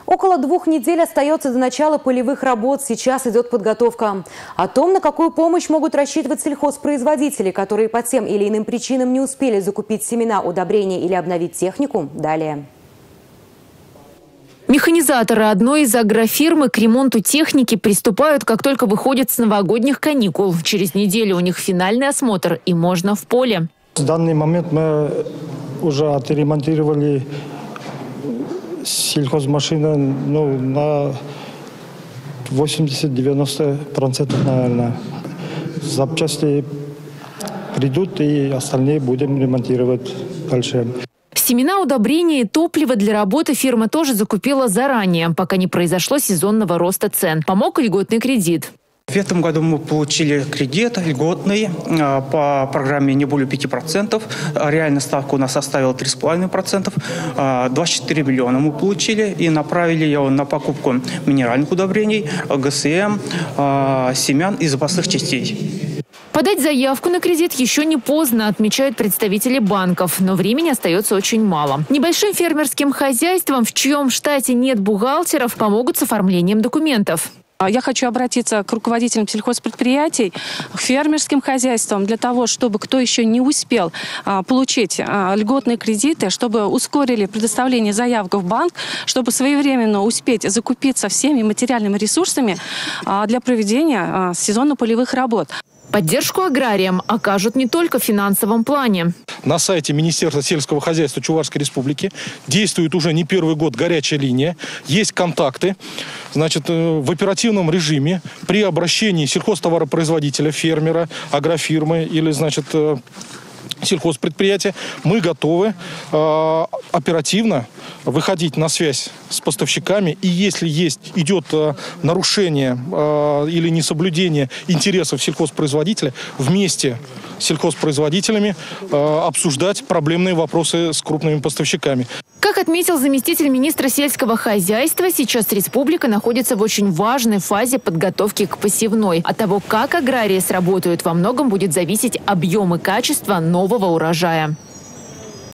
Около 2 недель остается до начала полевых работ. Сейчас идет подготовка. О том, на какую помощь могут рассчитывать сельхозпроизводители, которые по тем или иным причинам не успели закупить семена, удобрения или обновить технику, далее. Механизаторы одной из агрофирмы к ремонту техники приступают, как только выходят с новогодних каникул. Через неделю у них финальный осмотр, и можно в поле. В данный момент мы уже отремонтировали сельхозмашины на 80-90%, наверное. Запчасти придут, и остальные будем ремонтировать дальше. Семена, удобрения и топливо для работы фирма тоже закупила заранее, пока не произошло сезонного роста цен. Помог льготный кредит. В этом году мы получили кредит льготный по программе не более 5%. Реальная ставка у нас составила 3,5%. 24 миллиона мы получили и направили его на покупку минеральных удобрений, ГСМ, семян и запасных частей. Подать заявку на кредит еще не поздно, отмечают представители банков, но времени остается очень мало. Небольшим фермерским хозяйствам, в чьем штате нет бухгалтеров, помогут с оформлением документов. Я хочу обратиться к руководителям сельхозпредприятий, к фермерским хозяйствам, для того, чтобы кто еще не успел получить льготные кредиты, чтобы ускорили предоставление заявок в банк, чтобы своевременно успеть закупиться всеми материальными ресурсами для проведения сезонно-полевых работ. Поддержку аграриям окажут не только в финансовом плане. На сайте Министерства сельского хозяйства Чувашской Республики действует уже не первый год горячая линия. Есть контакты. Значит, в оперативном режиме при обращении сельхозтоваропроизводителя, фермера, агрофирмы или, сельхозпредприятия, мы готовы оперативно выходить на связь с поставщиками. И если идет нарушение или несоблюдение интересов сельхозпроизводителя, вместе с сельхозпроизводителями обсуждать проблемные вопросы с крупными поставщиками. Как отметил заместитель министра сельского хозяйства, сейчас республика находится в очень важной фазе подготовки к посевной. От того, как аграрии сработают, во многом будет зависеть объем и качество нового урожая.